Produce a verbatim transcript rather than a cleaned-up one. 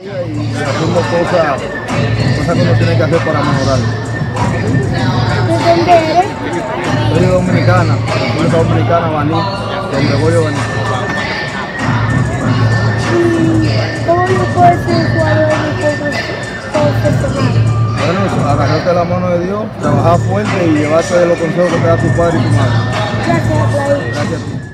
Y haciendo cosas, cosas que uno tiene que hacer para mejorar. ¿De dónde eres? Soy de Dominicana, República Dominicana, Baní, de Gregorio Baní. ¿Y cómo me puedes ser un jugador de fútbol profesional? Bueno, agarrarte la mano de Dios, trabajar fuerte y llevarte de los consejos que te da tu padre y tu madre. Gracias, Clay. Gracias a ti.